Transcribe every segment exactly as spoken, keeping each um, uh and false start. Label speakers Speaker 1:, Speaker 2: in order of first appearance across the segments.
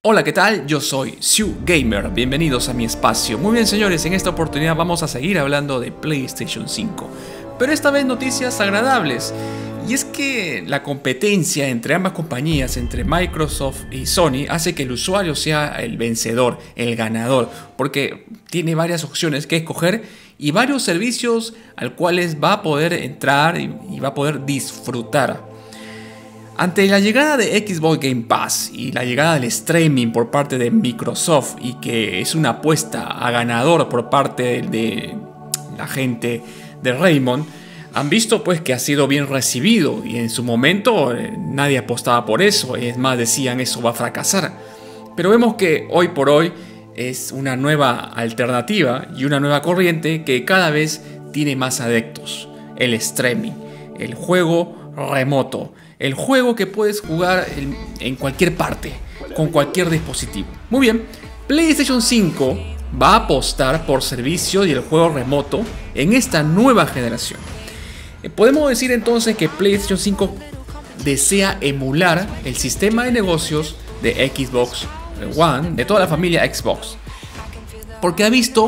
Speaker 1: Hola, ¿qué tal? Yo soy Xiu Gamer, bienvenidos a mi espacio. Muy bien, señores, en esta oportunidad vamos a seguir hablando de PlayStation cinco, pero esta vez noticias agradables. Y es que la competencia entre ambas compañías, entre Microsoft y Sony, hace que el usuario sea el vencedor, el ganador, porque tiene varias opciones que escoger y varios servicios al cuales va a poder entrar y va a poder disfrutar. Ante la llegada de Xbox Game Pass y la llegada del streaming por parte de Microsoft, y que es una apuesta a ganador por parte de la gente de Raymond, han visto pues que ha sido bien recibido, y en su momento eh, nadie apostaba por eso, es más, decían eso va a fracasar. Pero vemos que hoy por hoy es una nueva alternativa y una nueva corriente que cada vez tiene más adeptos: el streaming, el juego remoto, el juego que puedes jugar en, en cualquier parte, con cualquier dispositivo. Muy bien, PlayStation cinco va a apostar por servicios y el juego remoto en esta nueva generación. Podemos decir entonces que PlayStation cinco desea emular el sistema de negocios de Xbox One, de toda la familia Xbox, porque ha visto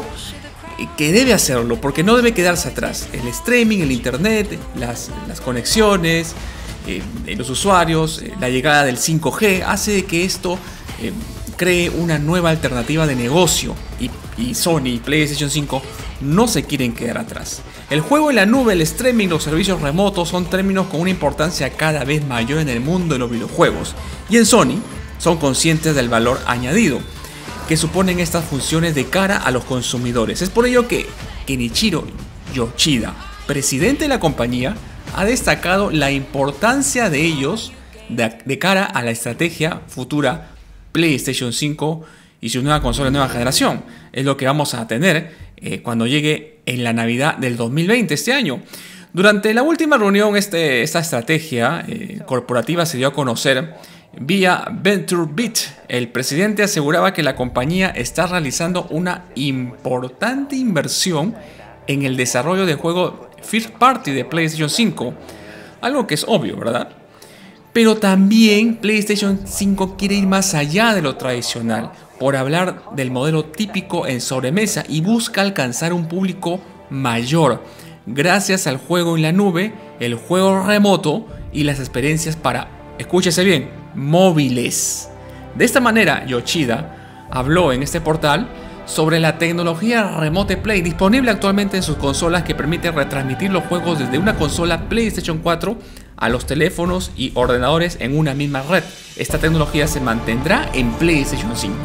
Speaker 1: que debe hacerlo, porque no debe quedarse atrás. El streaming, el internet, las, las conexiones, eh, los usuarios, eh, la llegada del cinco G hace que esto eh, cree una nueva alternativa de negocio, y, y Sony y PlayStation cinco no se quieren quedar atrás. El juego en la nube, el streaming, los servicios remotos son términos con una importancia cada vez mayor en el mundo de los videojuegos, y en Sony son conscientes del valor añadido que suponen estas funciones de cara a los consumidores. Es por ello que Kenichiro Yoshida, presidente de la compañía, ha destacado la importancia de ellos de, de cara a la estrategia futura PlayStation cinco y su nueva consola de nueva generación. Es lo que vamos a tener eh, cuando llegue en la Navidad del dos mil veinte, este año. Durante la última reunión, este, esta estrategia eh, corporativa se dio a conocer vía VentureBeat. El presidente aseguraba que la compañía está realizando una importante inversión en el desarrollo de juego First Party de PlayStation cinco, algo que es obvio, ¿verdad? Pero también PlayStation cinco quiere ir más allá de lo tradicional, por hablar del modelo típico en sobremesa, y busca alcanzar un público mayor gracias al juego en la nube, el juego remoto y las experiencias para, escúchese bien, móviles. De esta manera, Yoshida habló en este portal sobre la tecnología Remote Play disponible actualmente en sus consolas, que permite retransmitir los juegos desde una consola PlayStation cuatro a los teléfonos y ordenadores en una misma red. Esta tecnología se mantendrá en PlayStation cinco.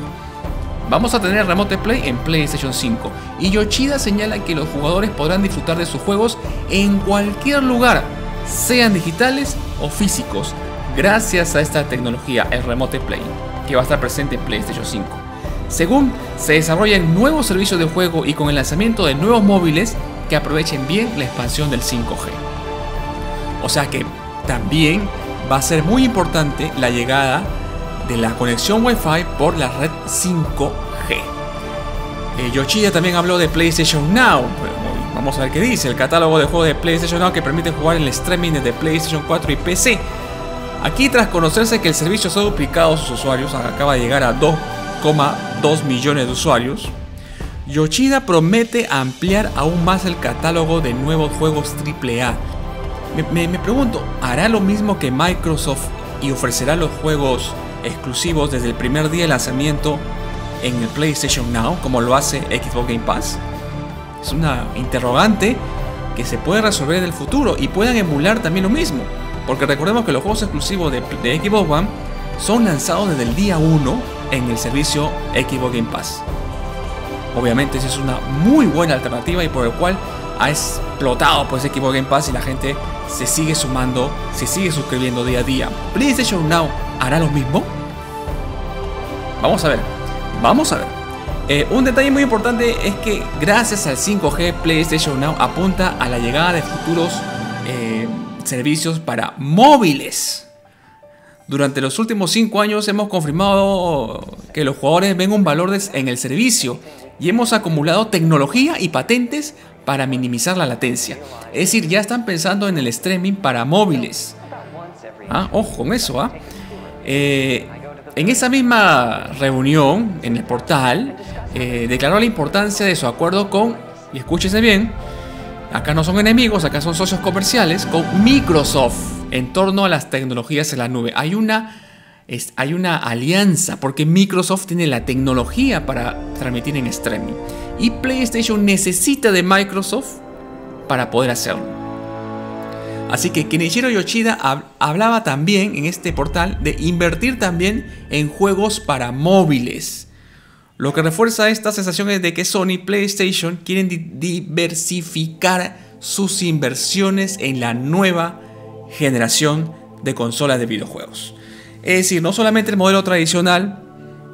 Speaker 1: Vamos a tener Remote Play en PlayStation cinco, y Yoshida señala que los jugadores podrán disfrutar de sus juegos en cualquier lugar, sean digitales o físicos, gracias a esta tecnología, el Remote Play, que va a estar presente en PlayStation cinco. Según se desarrollan nuevos servicios de juego y con el lanzamiento de nuevos móviles que aprovechen bien la expansión del cinco G. O sea que también va a ser muy importante la llegada de la conexión Wi-Fi por la red cinco G. Eh, Yoshida también habló de PlayStation Now. Vamos a ver qué dice. El catálogo de juegos de PlayStation Now, que permite jugar en el streaming desde PlayStation cuatro y P C. Aquí, tras conocerse que el servicio se ha duplicado a sus usuarios, acaba de llegar a dos coma dos millones de usuarios, Yoshida promete ampliar aún más el catálogo de nuevos juegos triple A. Me, me, me pregunto, ¿hará lo mismo que Microsoft y ofrecerá los juegos exclusivos desde el primer día de lanzamiento en el PlayStation Now, como lo hace Xbox Game Pass? Es una interrogante que se puede resolver en el futuro, y puedan emular también lo mismo, porque recordemos que los juegos exclusivos de, de Xbox One son lanzados desde el día uno en el servicio Xbox Game Pass. Obviamente esa es una muy buena alternativa, y por el cual ha explotado pues Xbox Game Pass, y la gente se sigue sumando, se sigue suscribiendo día a día. ¿PlayStation Now hará lo mismo? Vamos a ver, vamos a ver. Eh, un detalle muy importante es que gracias al cinco G, PlayStation Now apunta a la llegada de futuros eh, servicios para móviles. Durante los últimos cinco años hemos confirmado que los jugadores ven un valor en el servicio, y hemos acumulado tecnología y patentes para minimizar la latencia. Es decir, ya están pensando en el streaming para móviles. Ah, ojo con eso, ¿ah? Eh, en esa misma reunión, en el portal, eh, declaró la importancia de su acuerdo con, y escúchese bien, acá no son enemigos, acá son socios comerciales, con Microsoft en torno a las tecnologías en la nube. Hay una, es, hay una alianza porque Microsoft tiene la tecnología para transmitir en streaming y PlayStation necesita de Microsoft para poder hacerlo. Así que Kenichiro Yoshida hab- hablaba también en este portal de invertir también en juegos para móviles. Lo que refuerza esta sensación es de que Sony y PlayStation quieren di- diversificar sus inversiones en la nueva generación de consolas de videojuegos. Es decir, no solamente el modelo tradicional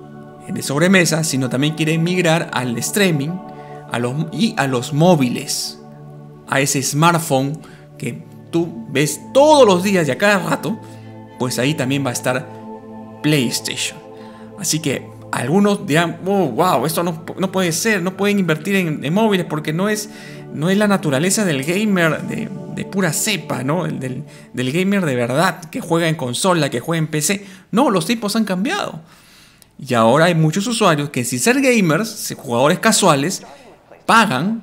Speaker 1: de sobremesa, sino también quieren migrar al streaming a los, y a los móviles, a ese smartphone que tú ves todos los días y a cada rato, pues ahí también va a estar PlayStation. Así que algunos dirán, oh, wow, esto no, no puede ser, no pueden invertir en, en móviles porque no es, no es la naturaleza del gamer de, de pura cepa, ¿no? El del, del gamer de verdad, que juega en consola, que juega en P C. No, los tiempos han cambiado. Y ahora hay muchos usuarios que sin ser gamers, jugadores casuales, pagan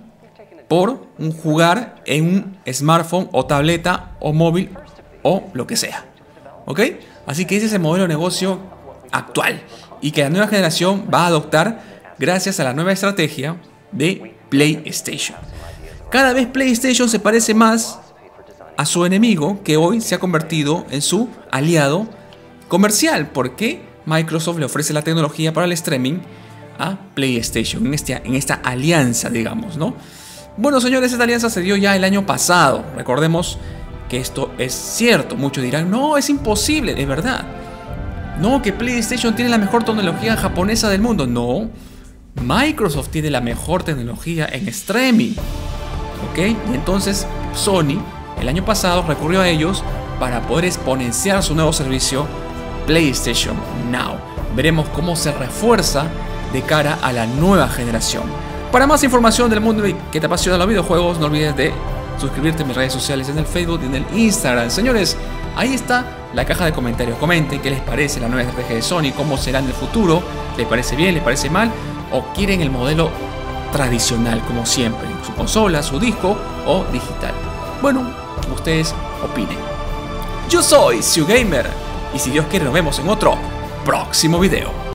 Speaker 1: por un jugar en un smartphone o tableta o móvil o lo que sea. ¿Ok? Así que ese es el modelo de negocio actual y que la nueva generación va a adoptar gracias a la nueva estrategia de PlayStation. Cada vez PlayStation se parece más a su enemigo, que hoy se ha convertido en su aliado comercial, porque Microsoft le ofrece la tecnología para el streaming a PlayStation en, este, en esta alianza, digamos, ¿no? Bueno, señores, esta alianza se dio ya el año pasado. Recordemos que esto es cierto. Muchos dirán, no, es imposible, de verdad. No, que PlayStation tiene la mejor tecnología japonesa del mundo. No, Microsoft tiene la mejor tecnología en streaming. ¿Ok? Y entonces Sony el año pasado recurrió a ellos para poder exponenciar su nuevo servicio PlayStation Now. Veremos cómo se refuerza de cara a la nueva generación. Para más información del mundo que te apasiona los videojuegos, no olvides de suscribirte a mis redes sociales en el Facebook y en el Instagram. Señores, ahí está la caja de comentarios. Comenten qué les parece la nueva estrategia de Sony, cómo será en el futuro. ¿Les parece bien? ¿Les parece mal? ¿O quieren el modelo tradicional como siempre? Su consola, su disco o digital. Bueno, ustedes opinen. Yo soy Siu Gamer y si Dios quiere nos vemos en otro próximo video.